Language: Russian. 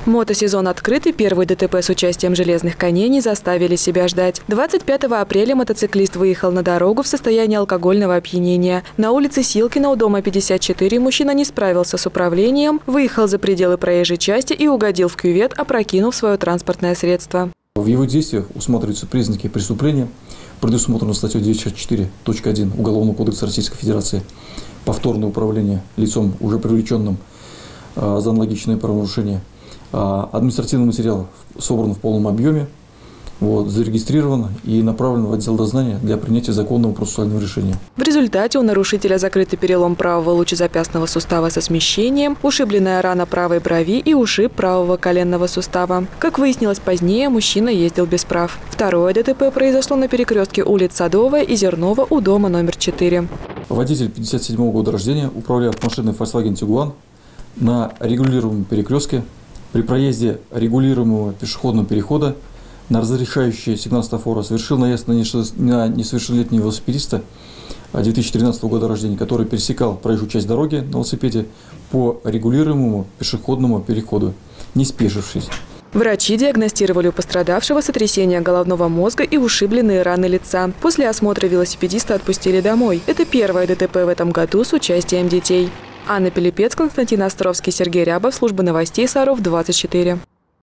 Мотосезон открыт, и первые ДТП с участием железных коней не заставили себя ждать. 25 апреля мотоциклист выехал на дорогу в состоянии алкогольного опьянения. На улице Силкина у дома 54 мужчина не справился с управлением, выехал за пределы проезжей части и угодил в кювет, опрокинув свое транспортное средство. В его действиях усматриваются признаки преступления, предусмотрено статьей 204.1 Уголовного кодекса Российской Федерации, повторное управление лицом, уже привлеченным за аналогичное правонарушение. Административный материал собран в полном объеме, зарегистрирован и направлен в отдел дознания для принятия законного процессуального решения. В результате у нарушителя закрытый перелом правого лучезапястного сустава со смещением, ушибленная рана правой брови и ушиб правого коленного сустава. Как выяснилось позднее, мужчина ездил без прав. Второе ДТП произошло на перекрестке улиц Садовая и Зернова у дома номер 4. Водитель 57-го года рождения, управляя машиной Volkswagen Tiguan на регулируемом перекрестке, при проезде регулируемого пешеходного перехода на разрешающий сигнал светофора совершил наезд на несовершеннолетнего велосипедиста 2013 года рождения, который пересекал проезжую часть дороги на велосипеде по регулируемому пешеходному переходу, не спешившись. Врачи диагностировали у пострадавшего сотрясение головного мозга и ушибленные раны лица. После осмотра велосипедиста отпустили домой. Это первое ДТП в этом году с участием детей. Анна Пилипец, Константин Островский, Сергей Рябов, служба новостей Саров 24.